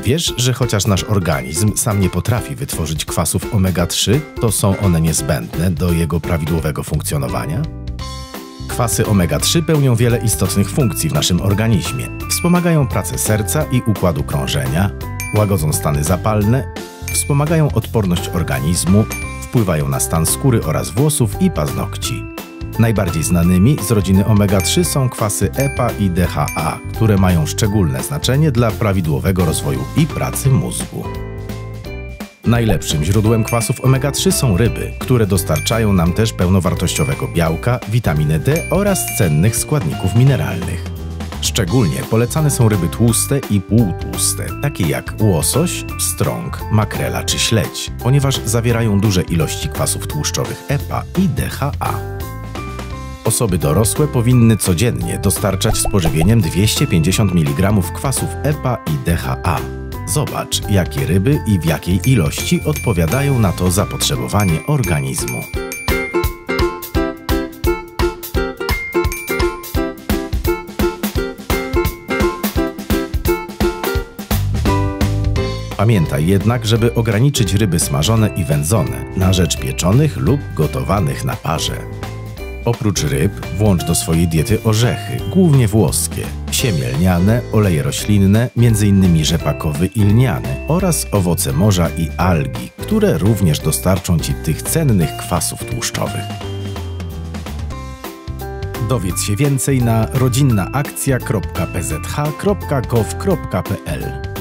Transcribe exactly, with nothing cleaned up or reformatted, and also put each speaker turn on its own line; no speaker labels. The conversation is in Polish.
Wiesz, że chociaż nasz organizm sam nie potrafi wytworzyć kwasów omega trzy, to są one niezbędne do jego prawidłowego funkcjonowania? Kwasy omega trzy pełnią wiele istotnych funkcji w naszym organizmie. Wspomagają pracę serca i układu krążenia, łagodzą stany zapalne, wspomagają odporność organizmu, wpływają na stan skóry oraz włosów i paznokci. Najbardziej znanymi z rodziny omega trzy są kwasy E P A i D H A, które mają szczególne znaczenie dla prawidłowego rozwoju i pracy mózgu. Najlepszym źródłem kwasów omega trzy są ryby, które dostarczają nam też pełnowartościowego białka, witaminę D oraz cennych składników mineralnych. Szczególnie polecane są ryby tłuste i półtłuste, takie jak łosoś, strąg, makrela czy śledź, ponieważ zawierają duże ilości kwasów tłuszczowych E P A i D H A. Osoby dorosłe powinny codziennie dostarczać z pożywieniem dwieście pięćdziesiąt miligramów kwasów E P A i D H A. Zobacz, jakie ryby i w jakiej ilości odpowiadają na to zapotrzebowanie organizmu. Pamiętaj jednak, żeby ograniczyć ryby smażone i wędzone na rzecz pieczonych lub gotowanych na parze. Oprócz ryb włącz do swojej diety orzechy, głównie włoskie, siemię lniane, oleje roślinne, między innymi rzepakowy i lniany oraz owoce morza i algi, które również dostarczą Ci tych cennych kwasów tłuszczowych. Dowiedz się więcej na rodzinnaakcja kropka p z h kropka gov kropka p l.